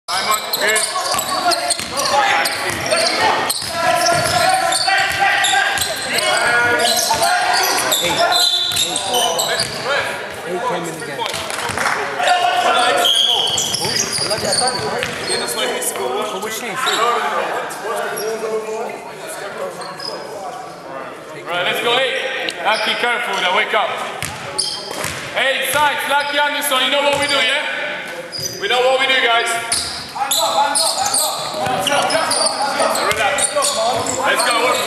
Simon, good. Eight came in again. For which team? Right, let's go 8. Lucky, careful now, wake up. 8 sides, Lucky Anderson, you know what we do, yeah? We know what we do, guys. Relax. Let's go, work.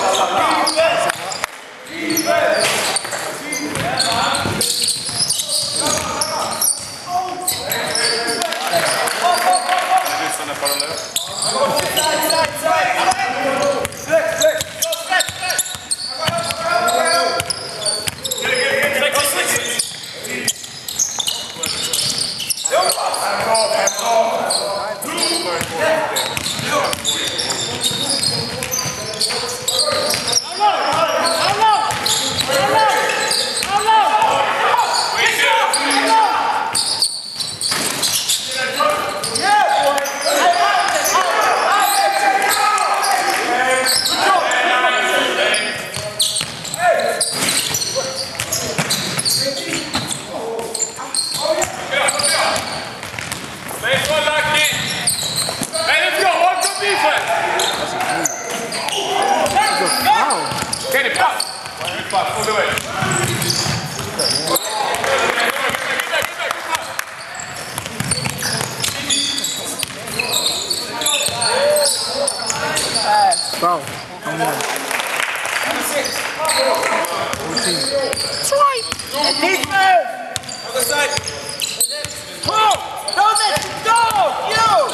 Bro, come on. That's right. Other side. Go! Go!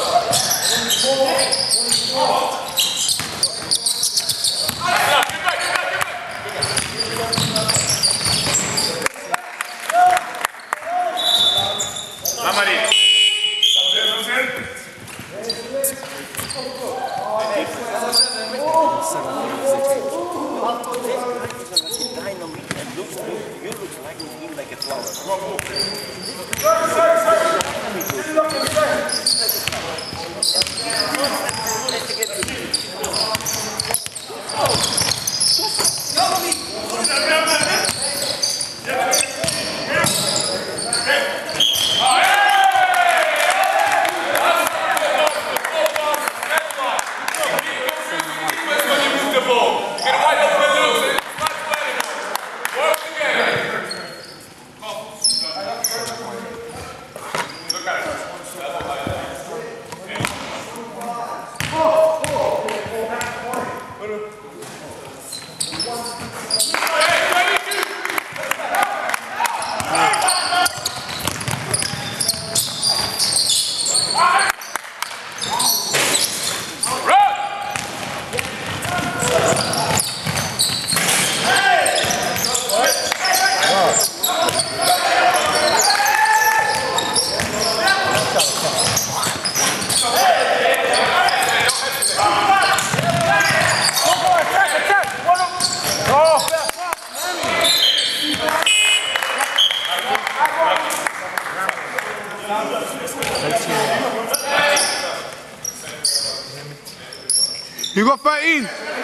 You got 13.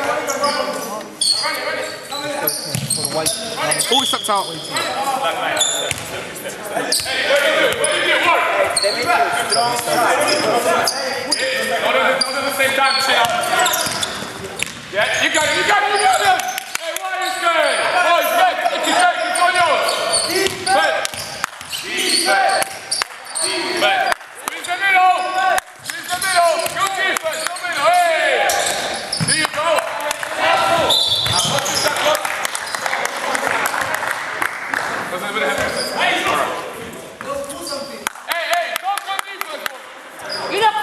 All stepped out. Not at the same time, chin up. Yeah, you got it. Hey, what is good? Boys, red, if you take it, it's on yours. Red. Squeeze the middle. Go defense, go middle. Hey. There you go. Watch your shot, look. Doesn't even have to. Hey, don't go defense.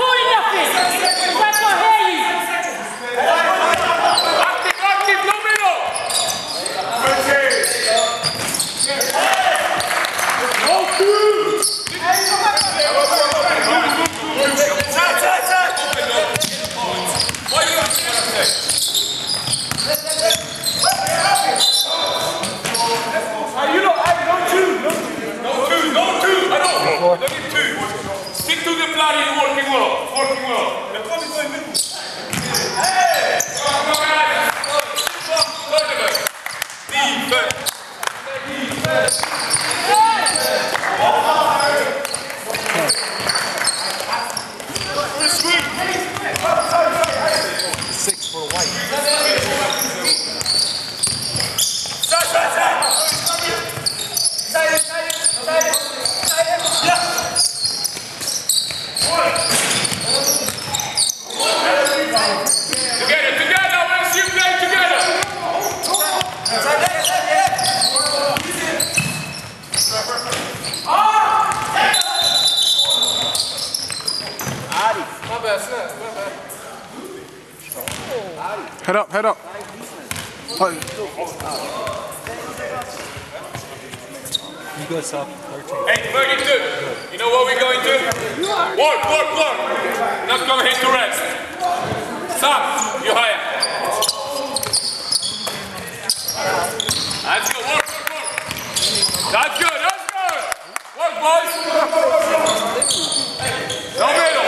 Head up, head up. You go sub 13. Hey, 32. You know what we're going to do? Work. Not going to hit the rest. Sam, you higher. That's good. Work. That's good. Work, boys. No middle.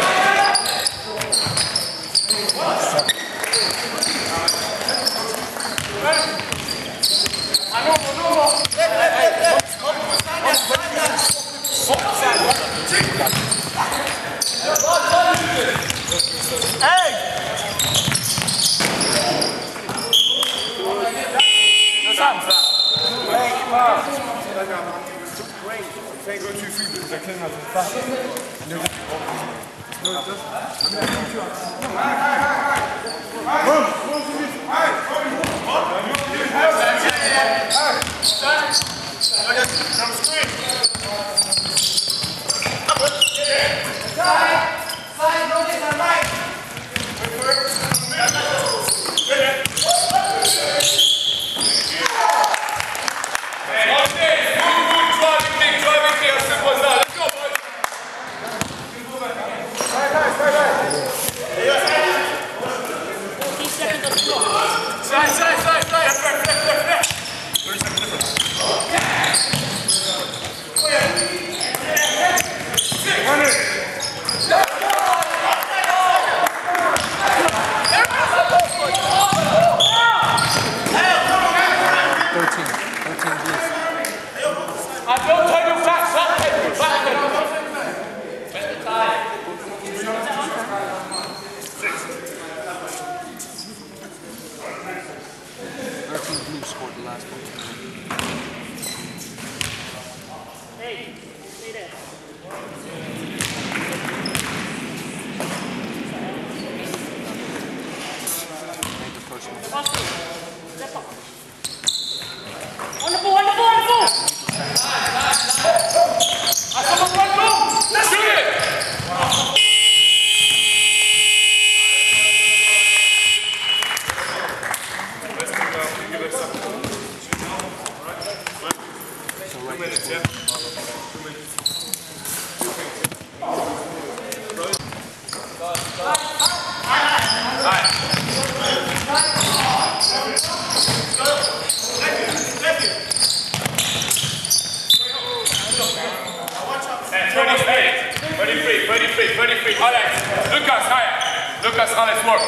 Lucas, let's work.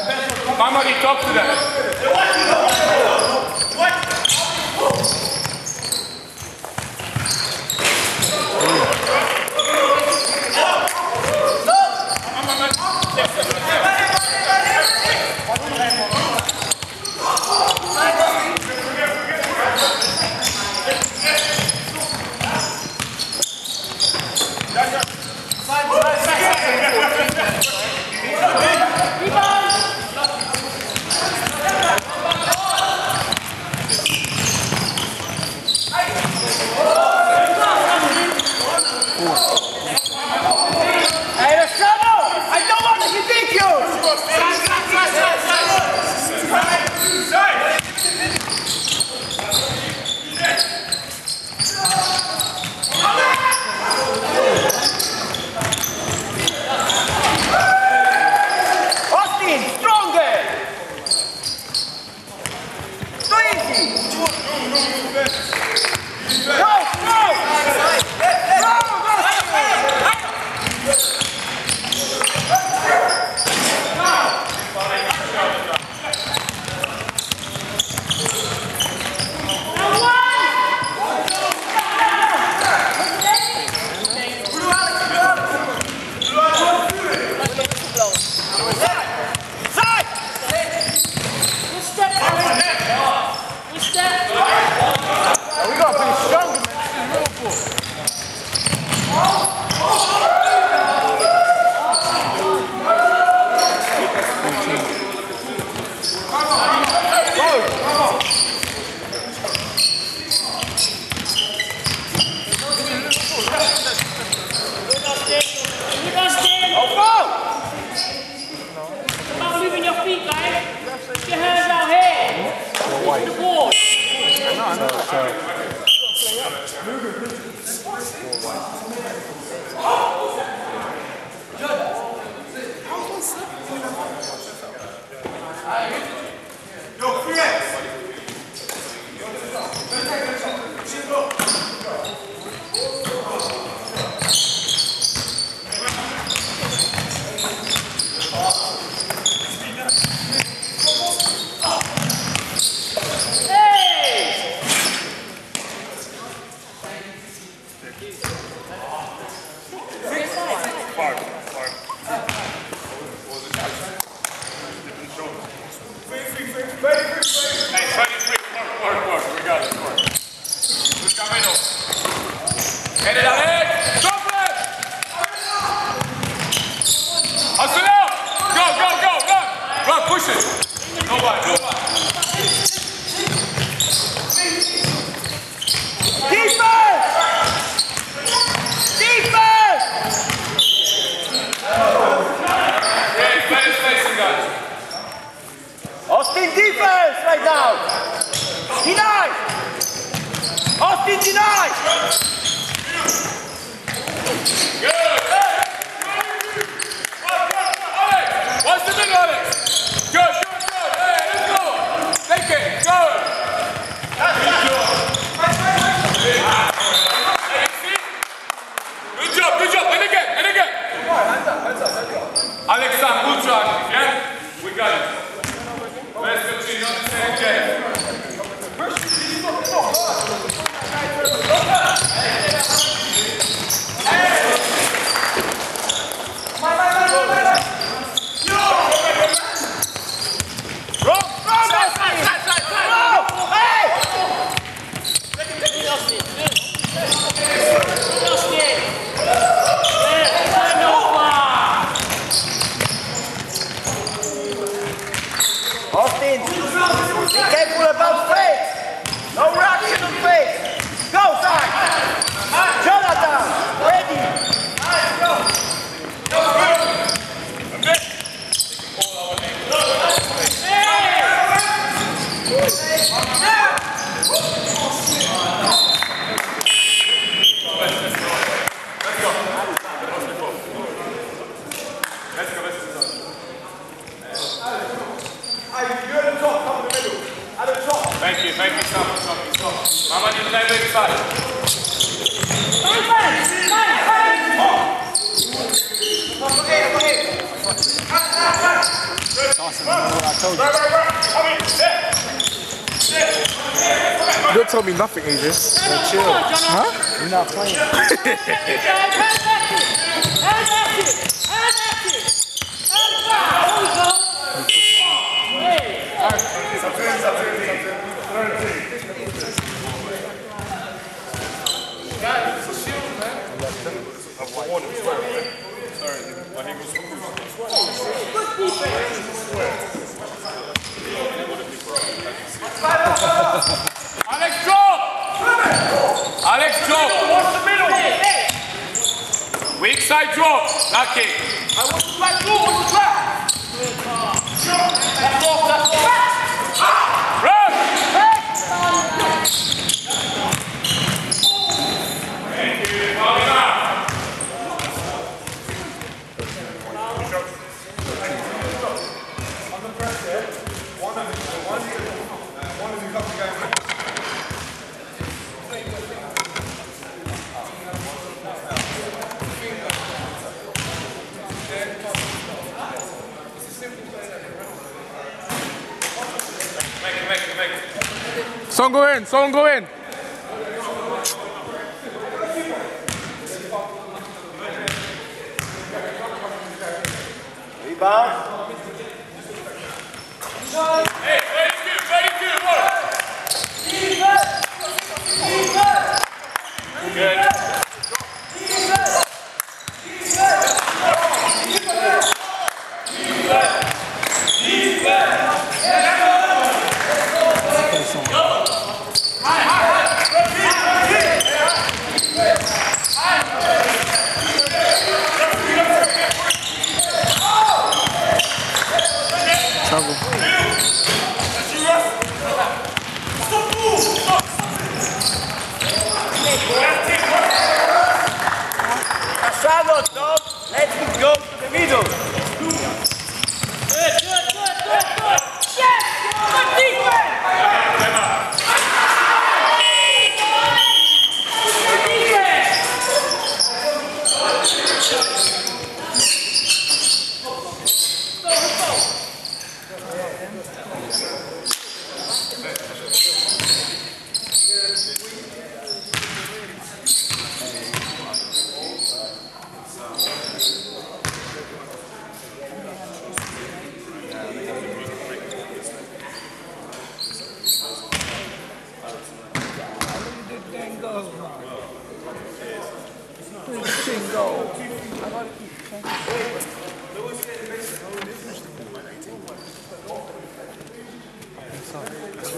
Mamadi, talk to them. Hey, let's go! I don't want to think push it. Nobody. Defense! Defense! Yeah, better spacing, guys. Austin, defense right now! Deny! Austin, deny! Good. What's the middle, Alex? Good. Hey, let's go. Take it. Good. Good job. And again. Alexander, good job. Yeah? We got it. Let's continue on the same game. Austin, be careful about face. No reaction on face. Go, side. Jonathan, ready. Thank you, stop. Mama, you play with side. Awesome, what I told you. You told me nothing, AJ. Chill. Huh? You're not playing. Alex, drop! What's the middle? Weak side drop. Lucky. I want to back. Run! Thank you. Someone go in. Rebound. Hey, very good. Work. Good. Trouble.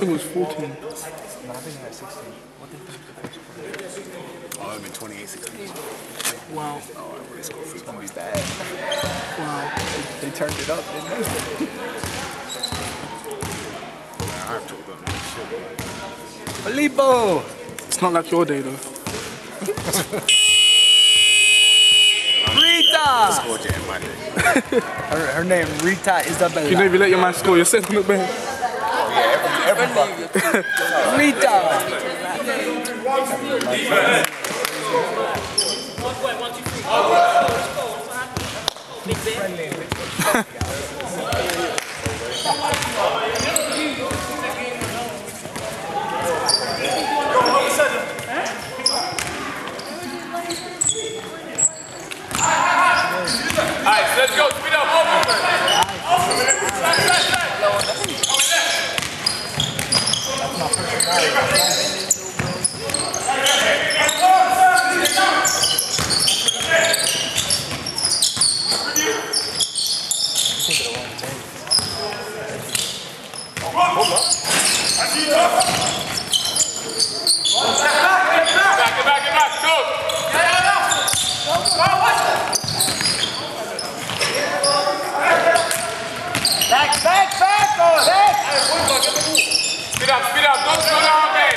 think it was 14. No, I think it was 16. What did the first one? Oh, I mean 28-16. Wow. Oh, it's gonna be bad. Wow. They turned it up, didn't they? I have to talk about shit. Filippo! It's not like your day though. Rita! Score jam my day. Her name, Rita Isabella. You know if you let your man score, you're sitting on the bench. Every bucket. Rita! Alright, let's go. Speed up. Back. Go. Back, go ahead! Speed up, don't slow down, man.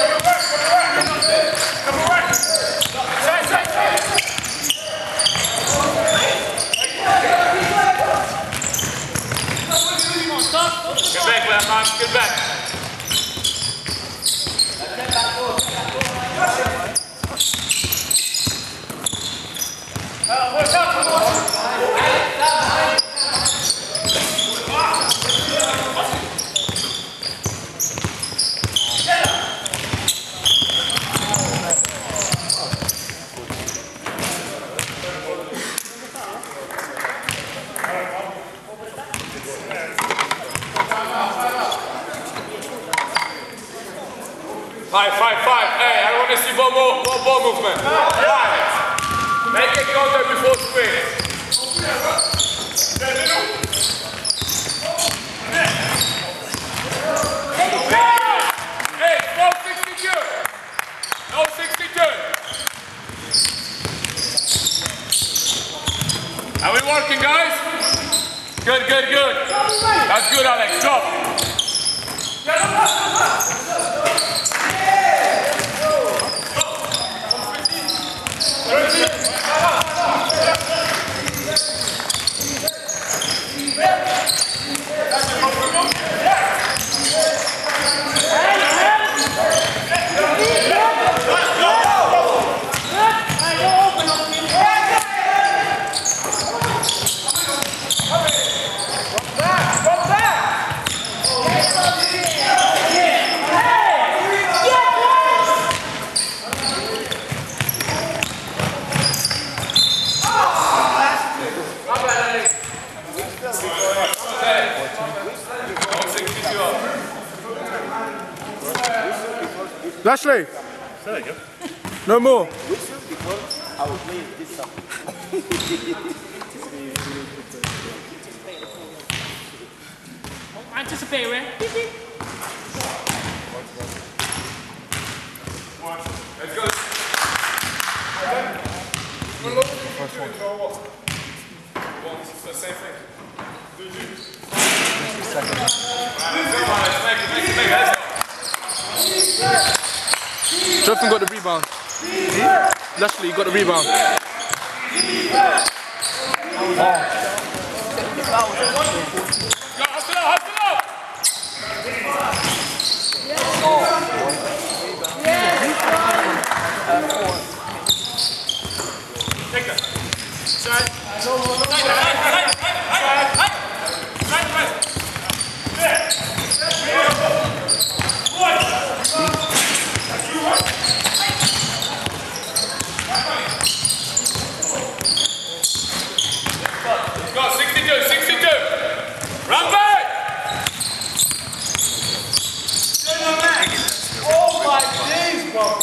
Get back, man, get back. Five. Hey, I want to see more ball movement. 5. Make it counter before sprint. Hey, no 62. No 62. Are we working, guys? Good. That's good, Alex. Stop. Lashley! No more. I will play this song. Anticipate, man. Let's go. Same thing. Jonathan got the rebound. Lashley, you got the rebound. Hustle up! Take that. Side. Go, 62. Run back! Oh my days, bro!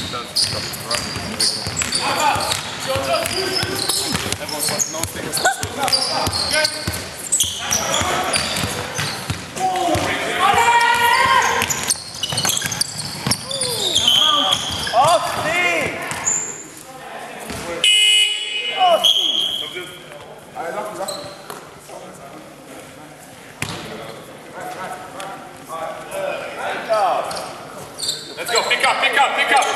Everyone's like, no things. Let's go, pick up, pick up, pick up.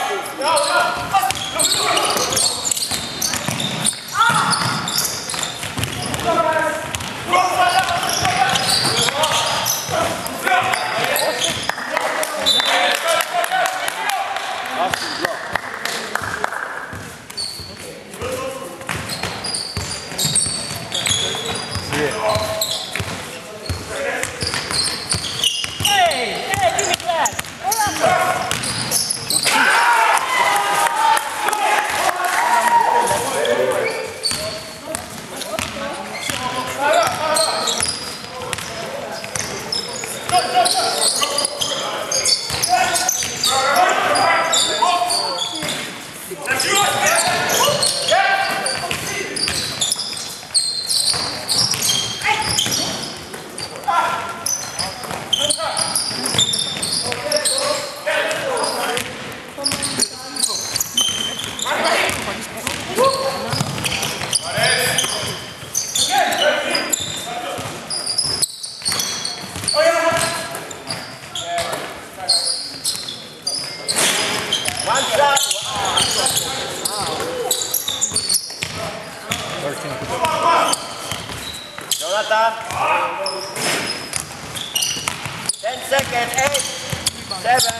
Jonathan. 10 seconds. 8, 7,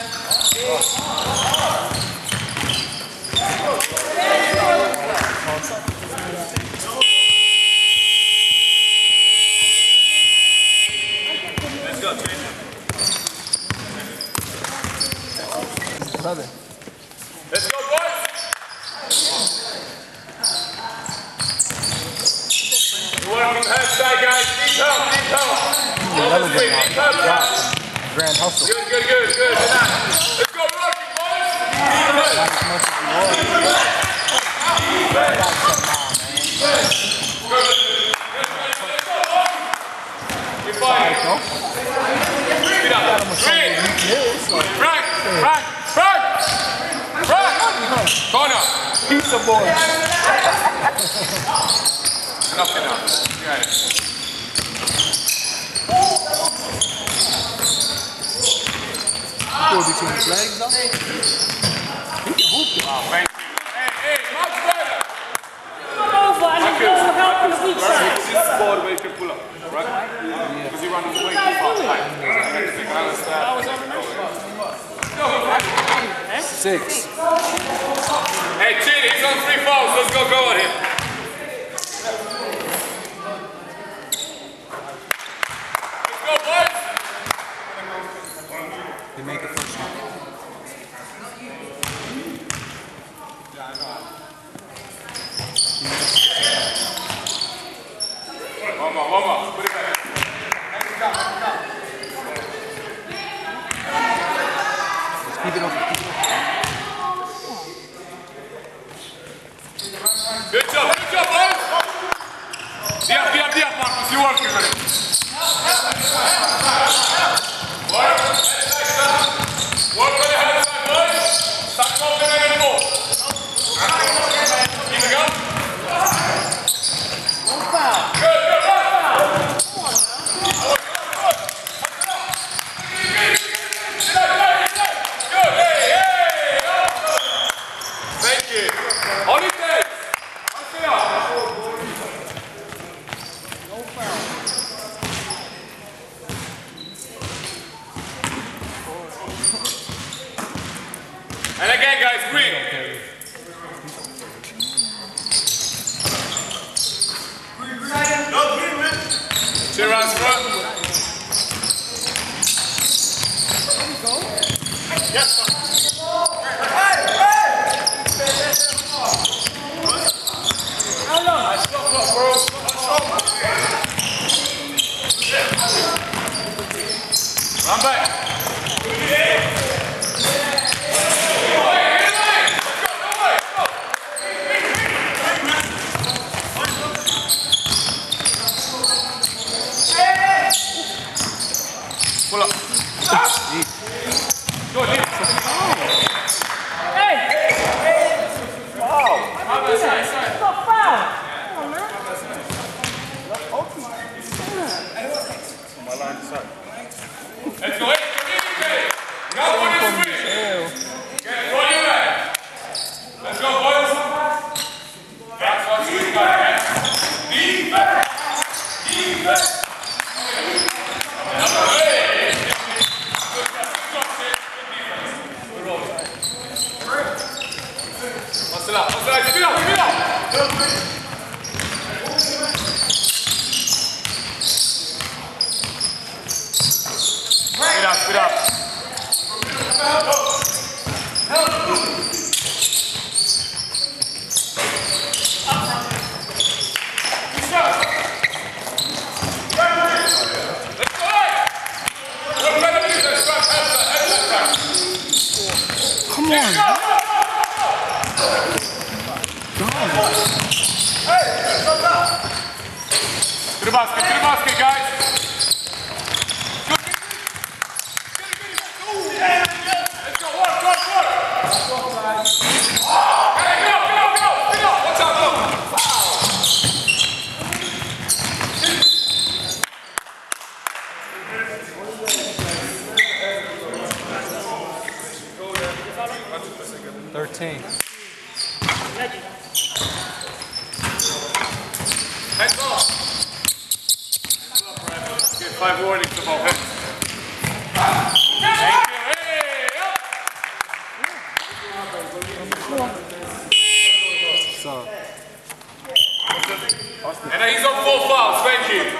6. Let's go, train. Let's go, boys. Working head side, guys. Deep help, deep help. Deep help, guys. Grand hustle. Good, good, good, good. Let's go, working, boys. You're fine. Speed up. Three. Frank, Frank, Frank. Frank. Corner. Pizza boy. Enough, enough. Okay. Go between his legs, though. He can hoop it. Oh, thank you. Hey, hey, much better. This is the board where you can pull up, right? Because you run way too fast. Right? 6. Hey, Chin, he's on 3 fouls. Let's go at him. Let's go, boys. They make the first one. One more. Put it back. Keep it open. Good job, boys. Diap, Marcus. You're working on it. Work on the head side, boys. Start moving in and more. Keep it going. Good. Thank you. On his head. And again, guys, green. Two rounds front. Yes, sir. Hustle up, hustle up, speed up, speed up! Speed up, speed up. Come on. To the basket, guys. Let's go, work. Get up. Watch out, go. 13. Hands off. Get 5 warnings about him. Thank you. Hey, So. And he's on 4 fouls. Thank you.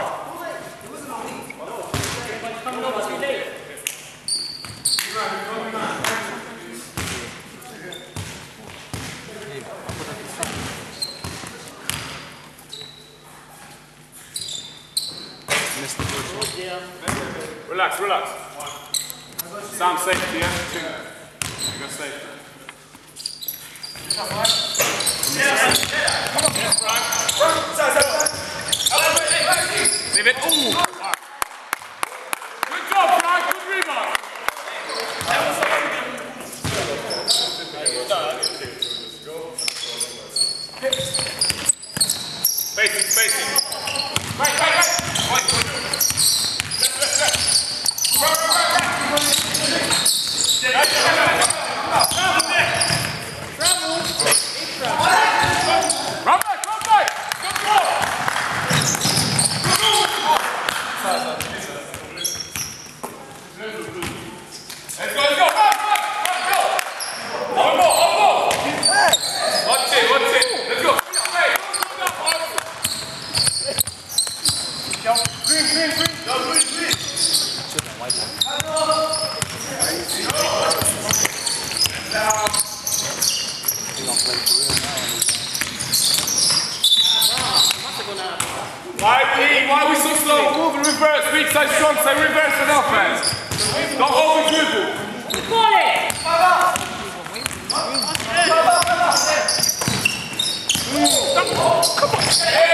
Relax. Sound safety, yeah? You got safety. Leave it. Ooh. Good job, Frank. Good rebound. Spacing. Right. Why are we so slow? Move in reverse, weak side strong side, reverse and offense. Don't over dribble. Come on.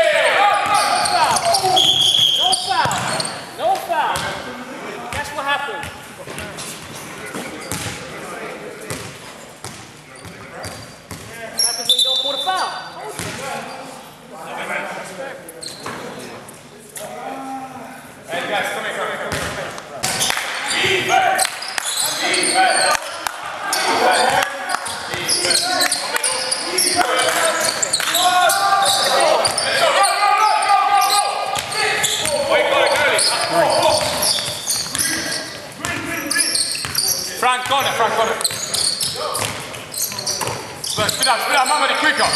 No foul. That's what happened. What happens when you don't call the foul? Hey guys, come here. Frank corner. Speed up, Mamadi, quicker.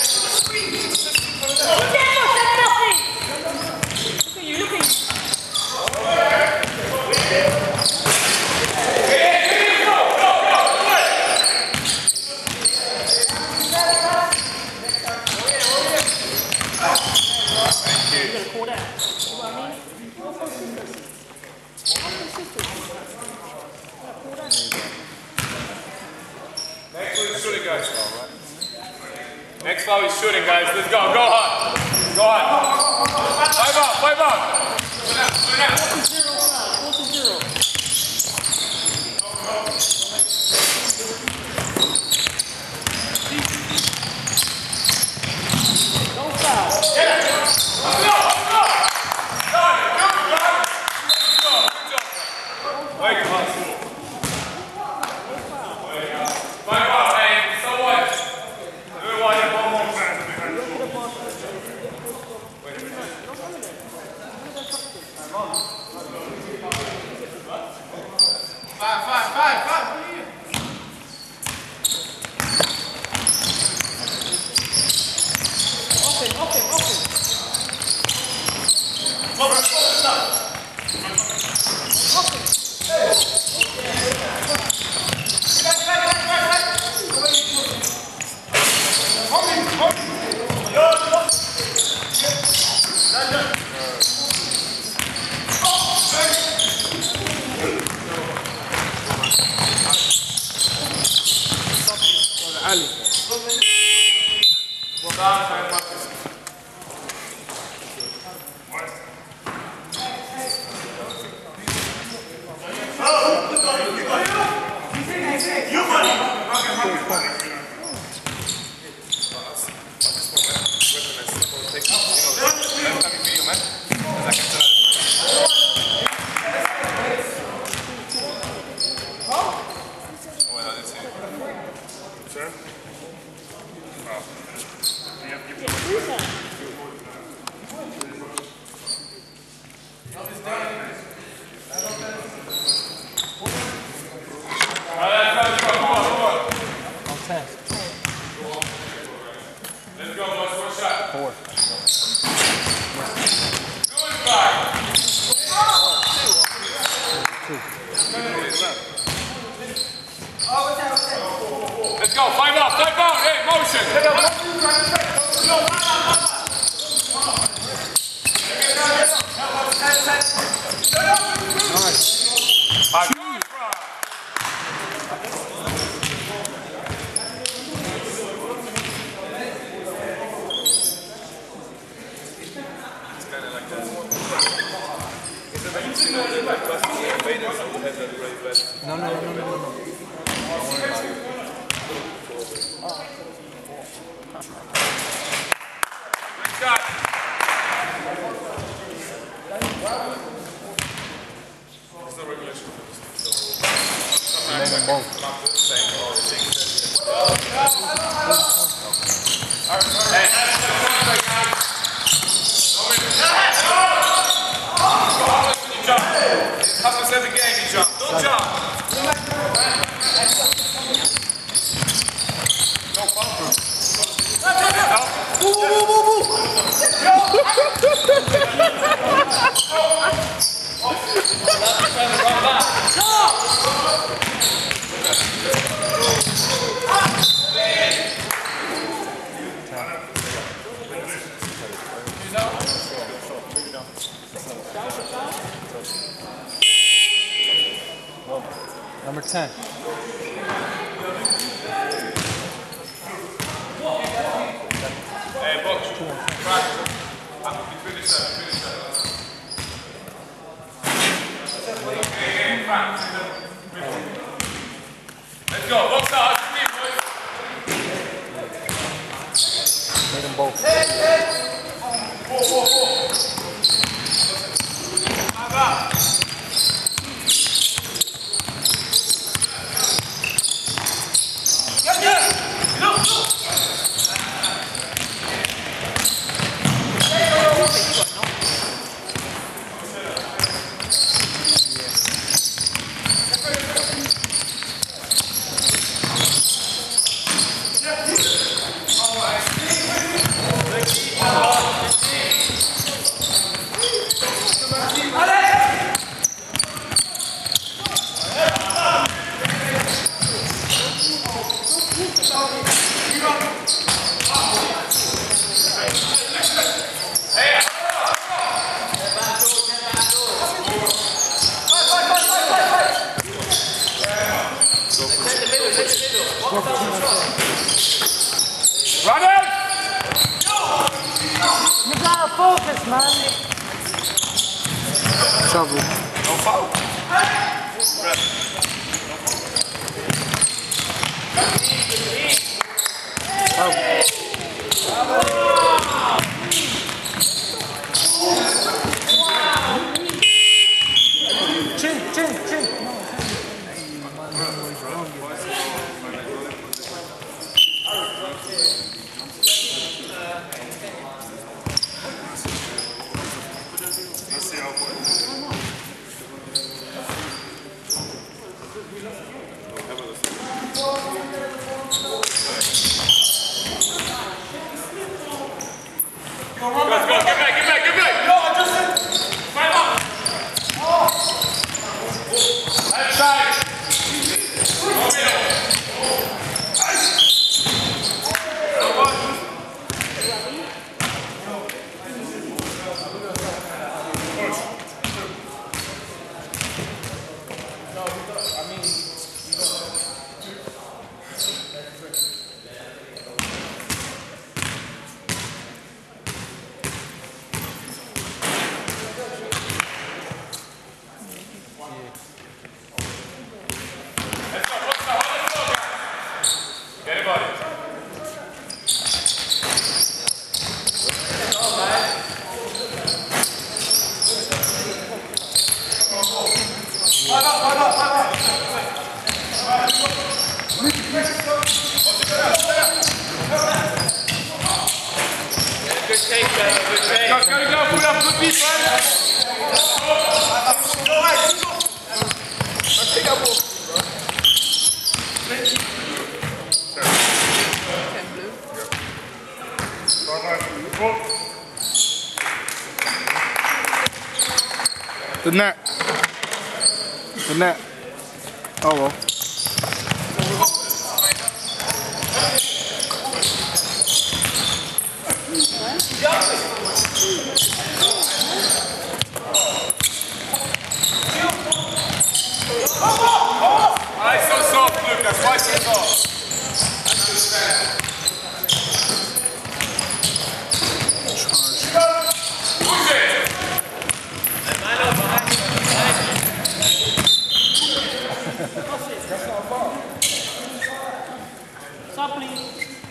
Look at you. Next foul is shooting, guys. Let's go. Go hard. 5 out. 4-0. No foul. Ali. Let's go, 5 out, hey, motion. No. Happens every game, you jump. Don't jump. No bumper. Number 10. Hey, Box. Practice. Finish that. Let's go. Box out. Made them both. Focus, man. Travel. No foul. Chin. Let's go, get back. No, just 5 up. Left side. No middle. Go, put up good defense. The net. The net. Oh well. Why so soft, Lucas? Why so soft? Stop, please.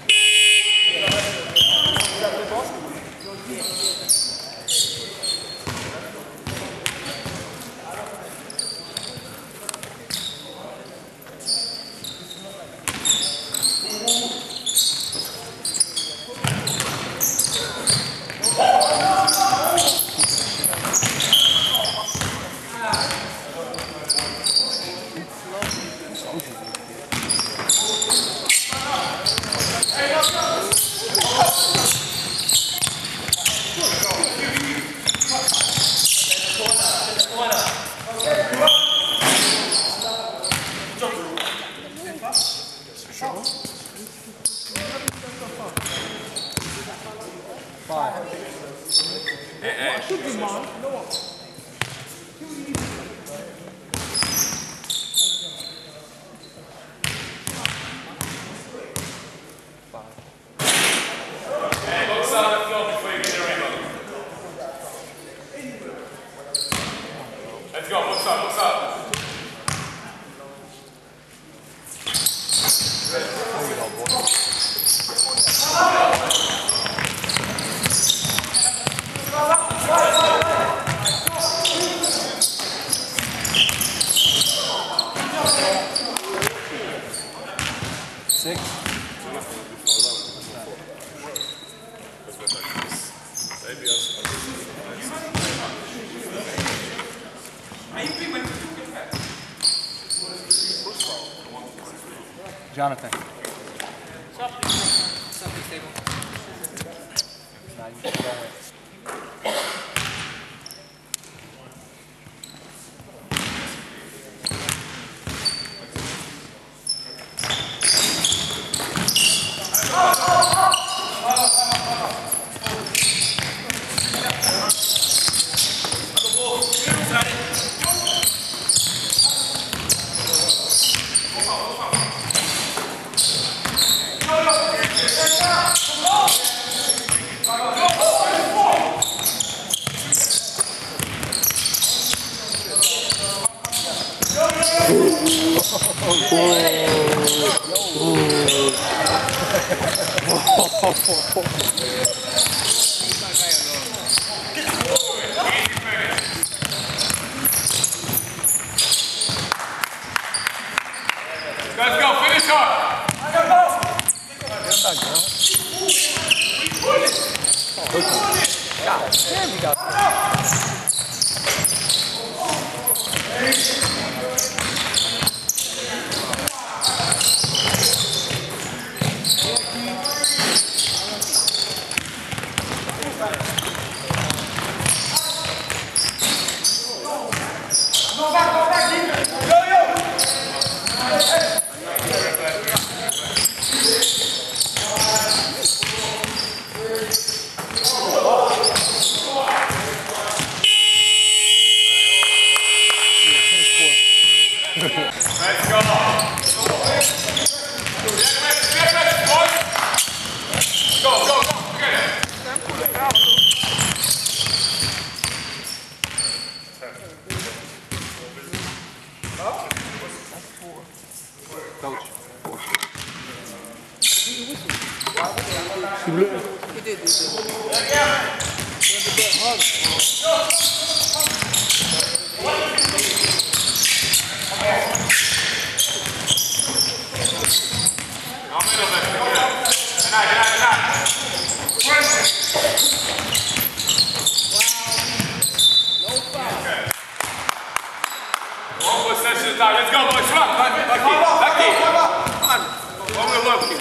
Let's go, what's up? Jonathan. Something stable. Nah, you can go in. Let's go, finish up! God damn, you got that. Let's go! Go! Get it! Coach. He blew. He did. I'm in on that. Good night. One more session now. Let's go, boys. Come on. Lucky. Come on. One more lucky.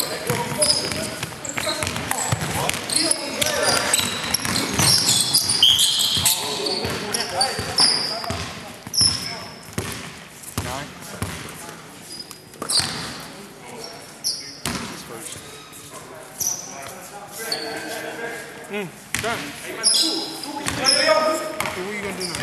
Done. What are you gonna do now?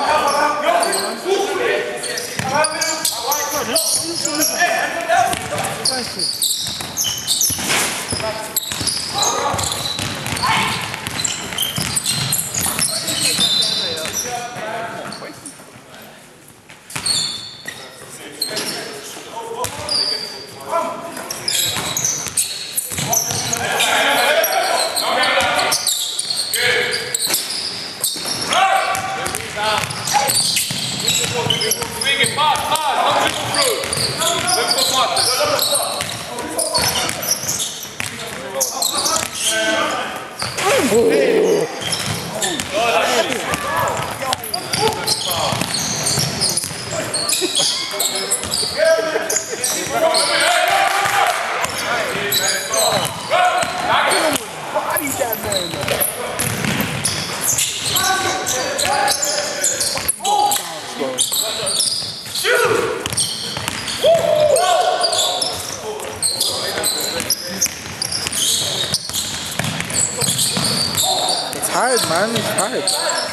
He's tired, man. He's tired.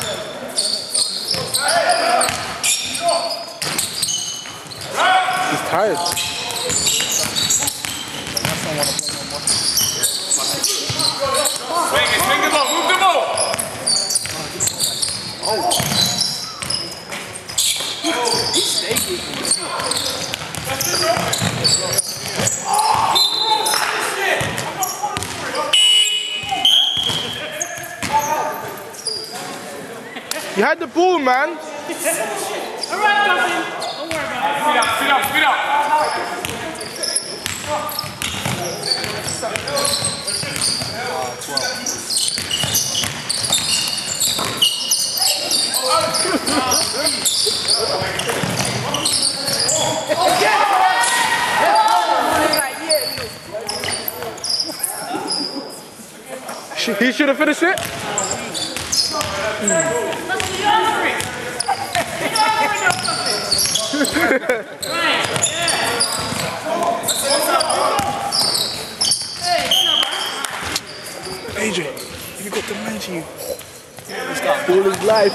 He's tired. Swing the ball, move the ball. You had the ball, man. All right, Justin. Don't worry about it. Speed up, speed up, speed up. He should have finished it. AJ, you got the man to you. He's got all his life.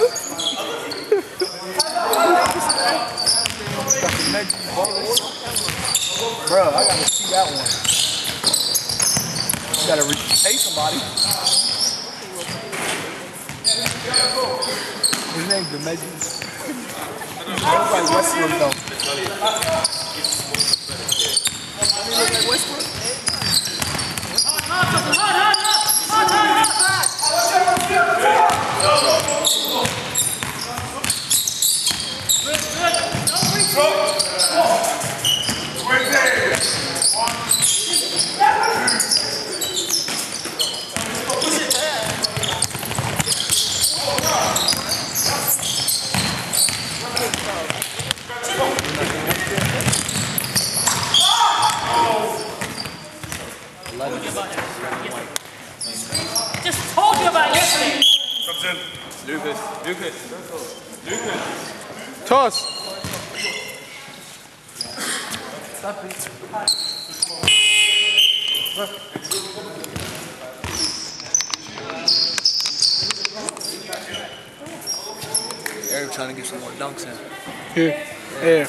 Bro, I gotta see that one. You gotta pay somebody. His name's the Meggies. He looks like Westbrook though. He looks like Westbrook. Just talking about yesterday. Lucas. Toss. Eric trying to get some more dunks in. Yeah.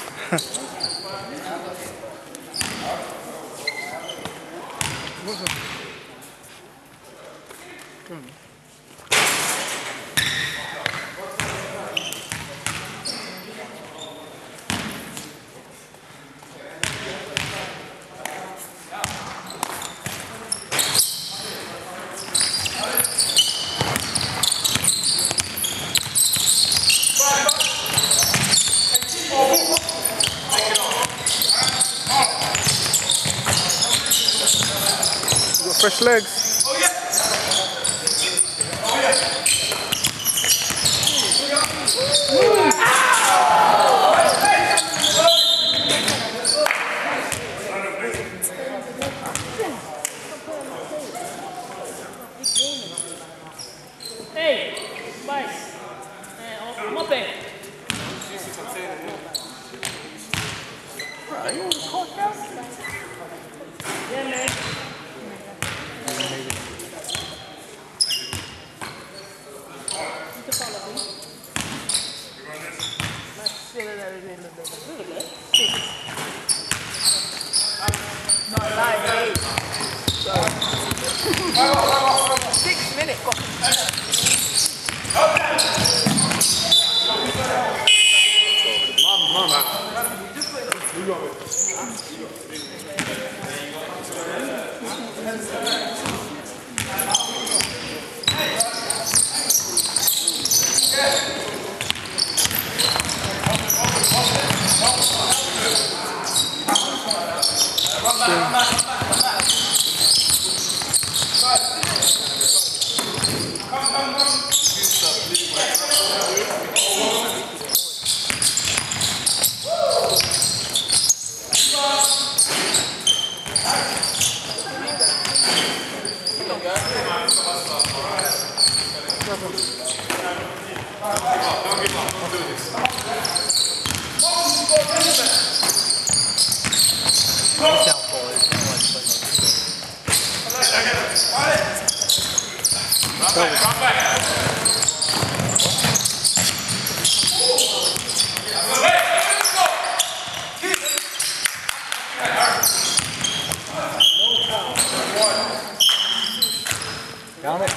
Fresh legs. Hey, Spice. I'm up there. Are you on the court now? Yeah, man. Not live, 8. So. 6 minutes. Down it.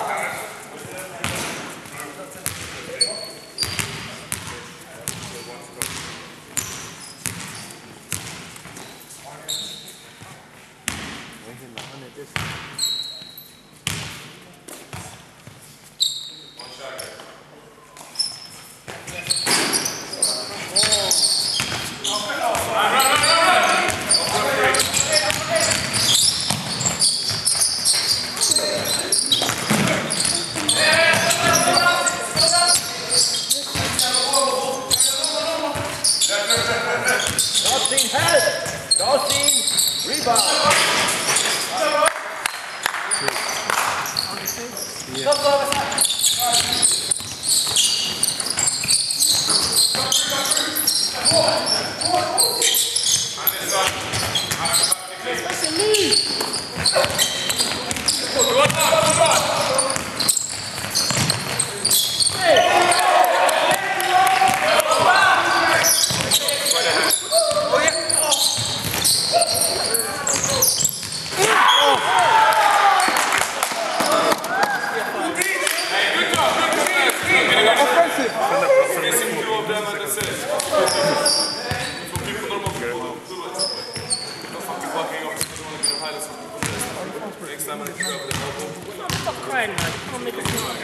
Stop crying, man. Come make a scene.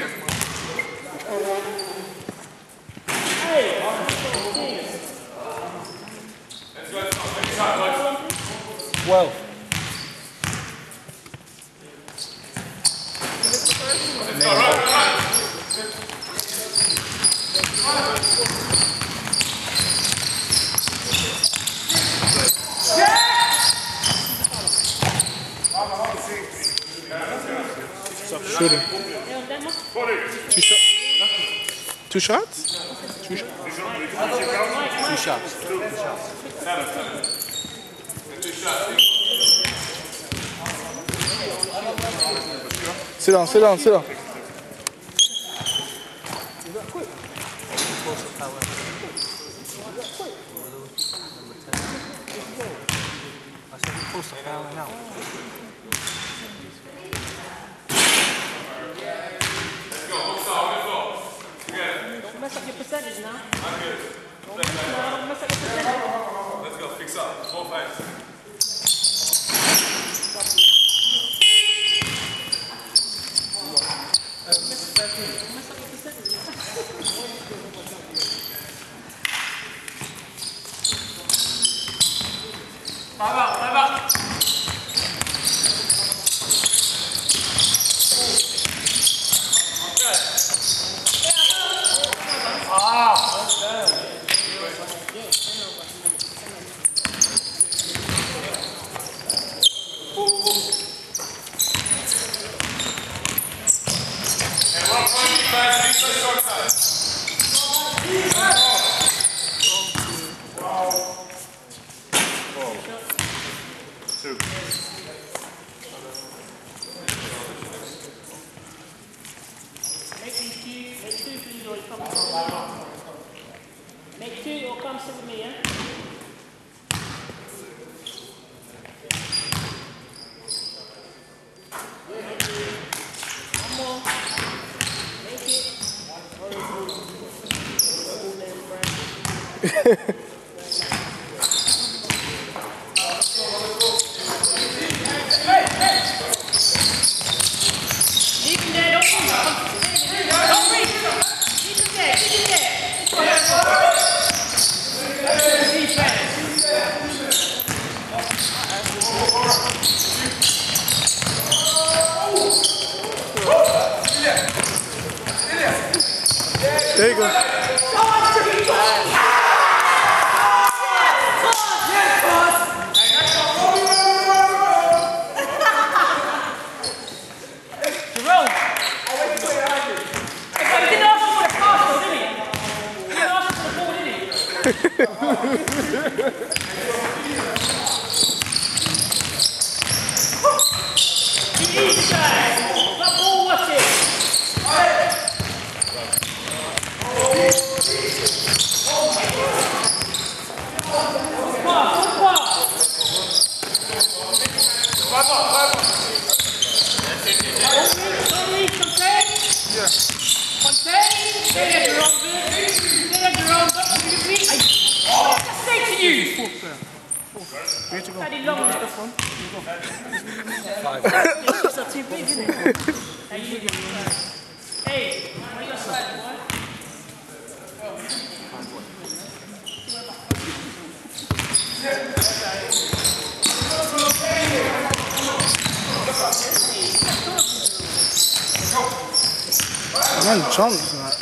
Hey! 12. Shooting. Two shots. Two shots? Two shots. Two shots. Sit down, sit down, sit down. Don't mess up your percentage now. I'm good. Don't mess up your percentage. Let's go, fix up. 4 fights. Make two or come sit with me, yeah? One more. Make it. Leave him there, don't move. Don't reach. Keep him there, keep him there. There you go. Man jumps that.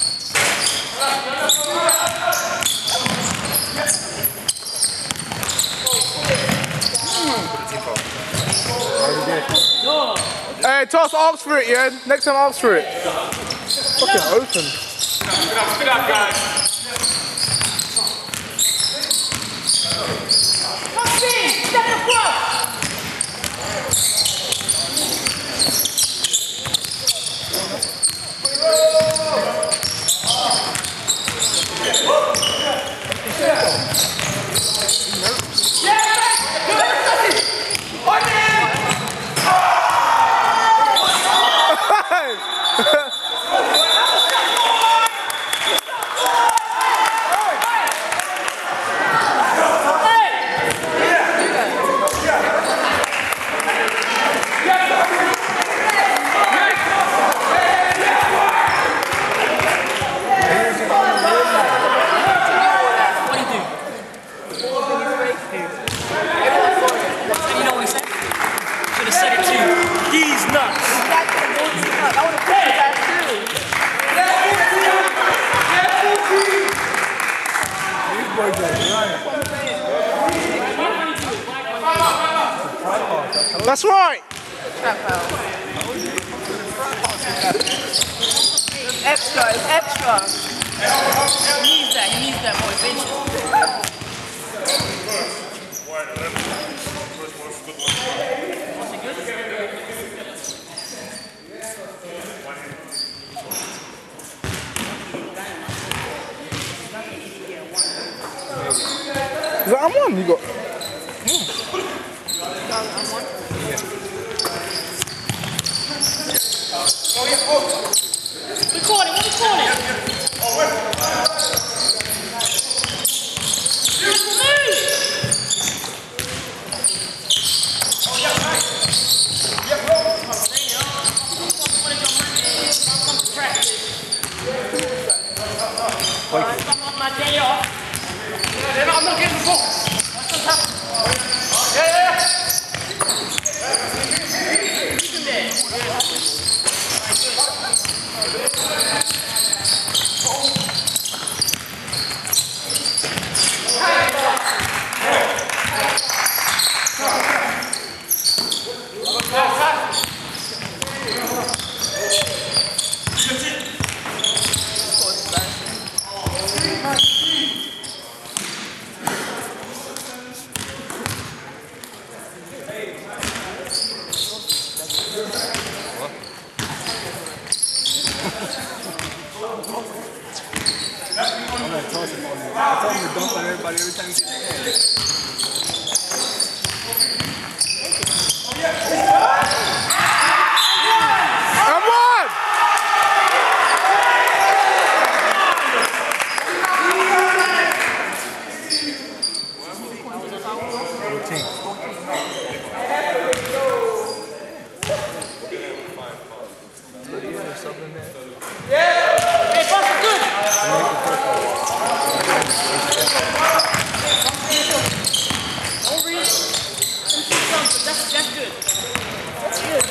Hey, toss, ask for it, yeah? Next time, ask for it. Fucking open. Spin up, guys. Come in, step across. That's right. Extra, it's extra. He needs that motivation. Is that I'm one? You got. Recording, what recording? My day off. I'm not getting the ball. That's what's happening. Yeah. Keep him there. told him to dunk on everybody every time he gets Come on! Hey, pass it good. Don't reach. Don't shoot something. That's good. That's good.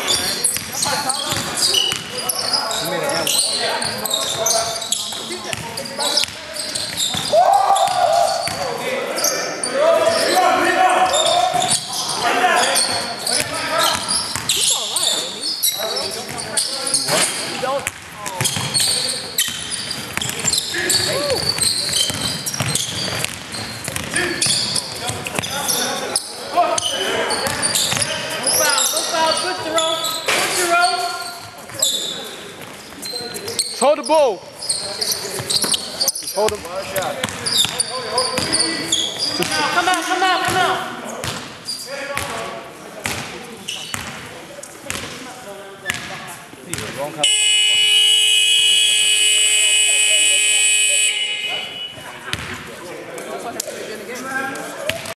Hold the ball. Hold him. Come out. wrong color.